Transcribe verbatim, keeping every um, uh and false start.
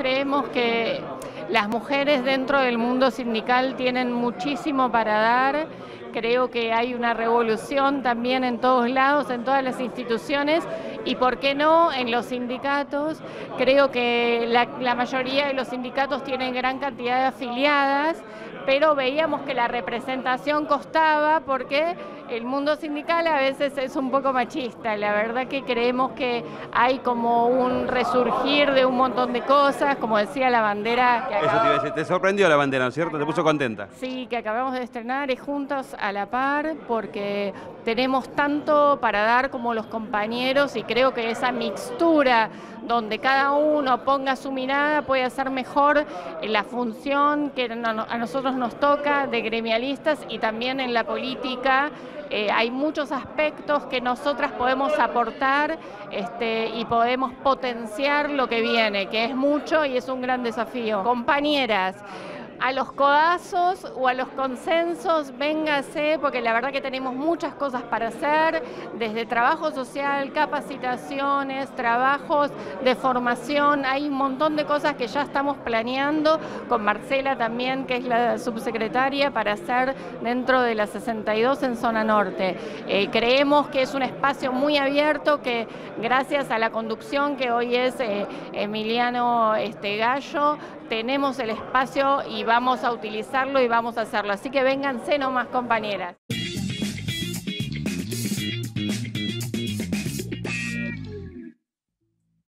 creemos que las mujeres dentro del mundo sindical tienen muchísimo para dar. Creo que hay una revolución también en todos lados, en todas las instituciones y, ¿por qué no?, en los sindicatos. Creo que la, la mayoría de los sindicatos tienen gran cantidad de afiliadas, pero veíamos que la representación costaba porque el mundo sindical a veces es un poco machista. La verdad que creemos que hay como un resurgir de un montón de cosas, como decía la bandera que Eso te iba a decir, te sorprendió la bandera, ¿no es cierto? ¿Te puso contenta? Sí, que acabamos de estrenar, es Juntos a la Par, porque tenemos tanto para dar como los compañeros y creo que esa mixtura donde cada uno ponga su mirada puede hacer mejor la función que a nosotros nos toca de gremialistas y también en la política. Eh, hay muchos aspectos que nosotras podemos aportar este, y podemos potenciar lo que viene, que es mucho y es un gran desafío. Compañeras, a los codazos o a los consensos, véngase, porque la verdad que tenemos muchas cosas para hacer, desde trabajo social, capacitaciones, trabajos de formación, hay un montón de cosas que ya estamos planeando, con Marcela también, que es la subsecretaria, para hacer dentro de la sesenta y dos en zona norte. Eh, creemos que es un espacio muy abierto, que gracias a la conducción que hoy es eh, Emiliano este, Gallo, tenemos el espacio y vamos a utilizarlo y vamos a hacerlo. Así que vénganse nomás, compañeras.